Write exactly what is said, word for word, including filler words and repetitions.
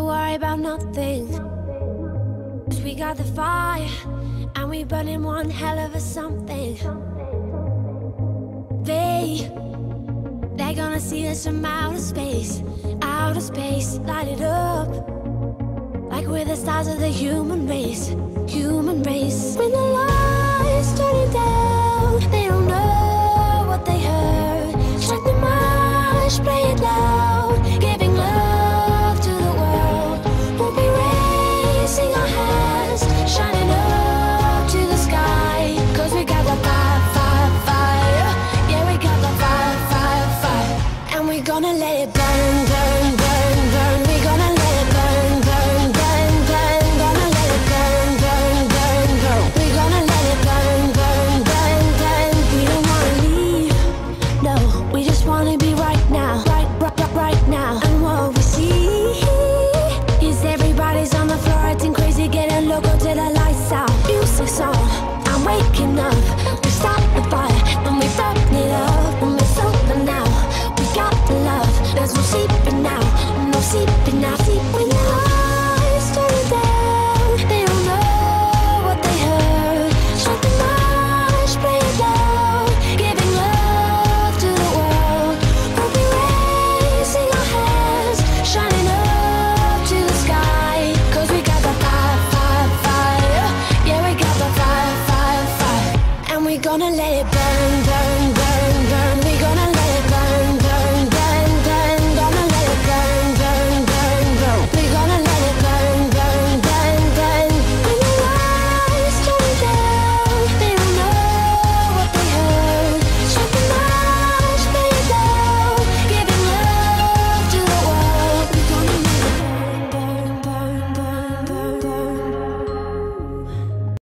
worry about nothing, 'cause we got the fire, and we burning one hell of a something. They, they're gonna see us from outer space, outer space, light it up, like we're the stars of the human race, human race. When the lights turning down,